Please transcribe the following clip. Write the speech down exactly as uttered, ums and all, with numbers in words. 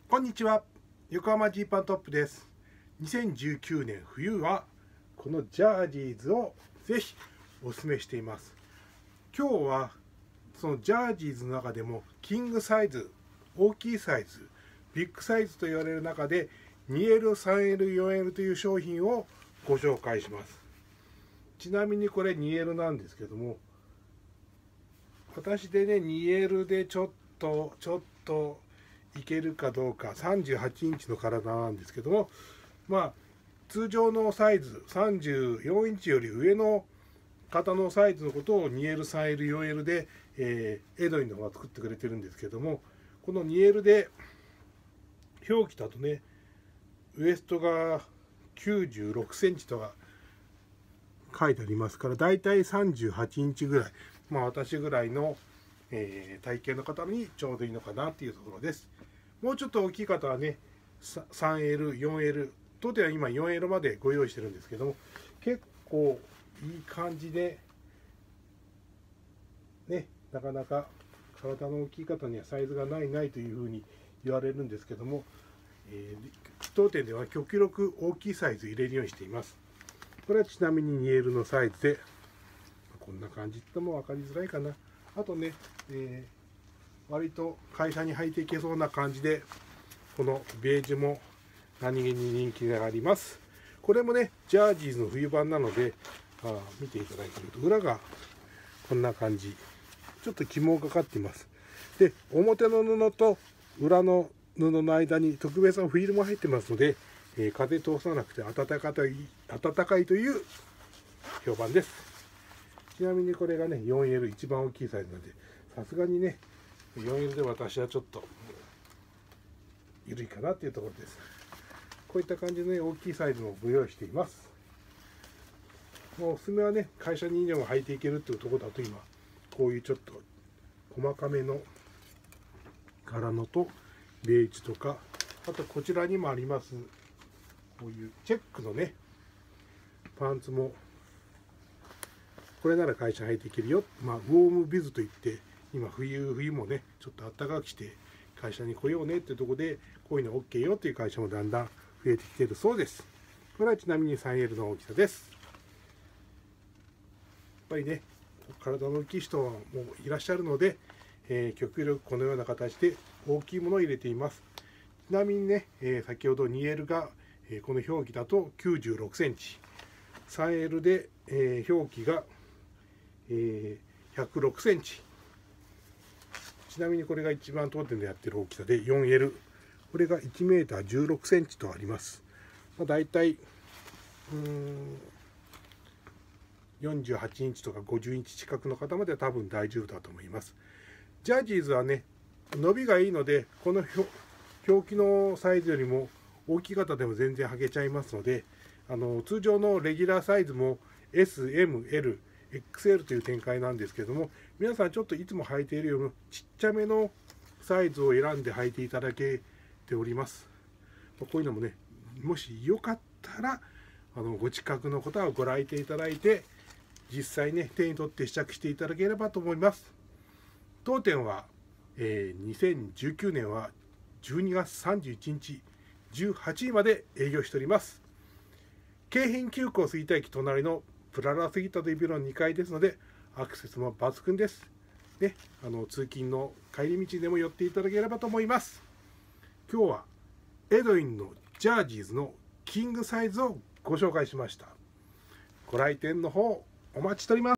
こんにちは、横浜ジーパントップです。にせんじゅうきゅうねん冬はこのジャージーズをぜひおすすめしています。今日はそのジャージーズの中でもキングサイズ、大きいサイズ、ビッグサイズと言われる中で にエル、さんエル、よんエルという商品をご紹介します。ちなみにこれ にエル なんですけども、私でね にエル でちょっとちょっといけるかどうか、さんじゅうはちインチの体なんですけども、まあ通常のサイズさんじゅうよんインチより上の型のサイズのことを にエル、さんエル、よんエル で、えー、エドインの方が作ってくれてるんですけども、この にエル で表記だとね、ウエストがきゅうじゅうろくセンチとか書いてありますから、だいたいさんじゅうはちインチぐらい、まあ私ぐらいの、えー、体型の方にちょうどいいのかなっていうところです。もうちょっと大きい方はね さんエル、よんエル、当店は今 よんエル までご用意してるんですけども、結構いい感じでね、なかなか体の大きい方にはサイズがないないというふうに言われるんですけども、えー、当店では極力大きいサイズ入れるようにしています。これはちなみに にエル のサイズで、こんな感じっても分かりづらいかな。あとね、えー、割と会社に履いていけそうな感じで、このベージュも何気に人気があります。これもねジャージーズの冬版なので、あ見ていただいていると裏がこんな感じ、ちょっと肝がかかっています。で表の布と裏の布の間に特別なフィルムも入ってますので、えー、風通さなくて暖かい暖かいという評判です。ちなみにこれがね よんエル 一番大きいサイズなんで、さすがにね よんエル で私はちょっと緩いかなっていうところです。こういった感じの、ね、大きいサイズもご用意しています。もうおすすめはね、会社にでも履いていけるっていうところだと、今こういうちょっと細かめの柄のとベージュとか、あとこちらにもありますこういうチェックのねパンツも、これなら会社履いていけるよ、まあ、ウォームビズといって、今冬冬もねちょっと暖かくして会社に来ようねっていうところで、こういうの オーケー よっていう会社もだんだん増えてきているそうです。これはちなみに さんエル の大きさです。やっぱりね体の大きい人もいらっしゃるので、えー、極力このような形で大きいものを入れています。ちなみにね、えー、先ほど にエル が、えー、この表記だときゅうじゅうろくセンチ、さんエル で、えー、表記が、えー、ひゃくろくセンチ、ちなみにこれが一番当店でやってる大きさで よんエル、 これがいちメーターじゅうろくセンチとあります。まあ、だいたいうーんよんじゅうはちインチとかごじゅうインチ近くの方までは多分大丈夫だと思います。ジャージーズはね伸びがいいので、この表記のサイズよりも大きい方でも全然履けちゃいますので、あの通常のレギュラーサイズも エス、エム、エル、エックスエル という展開なんですけども、皆さんちょっといつも履いているよりもちっちゃめのサイズを選んで履いていただけております。こういうのもね、もしよかったらあのご近くの方はご来店いただいて、実際ね手に取って試着していただければと思います。当店は、えー、にせんじゅうきゅうねんはじゅうにがつさんじゅういちにちじゅうはちじまで営業しております。京浜急行吹田駅隣のプララ吹田というビルのにかいですので、アクセスも抜群です。ね、あの通勤の帰り道でも寄っていただければと思います。今日はエドインのジャージーズのキングサイズをご紹介しました。ご来店の方お待ちしております。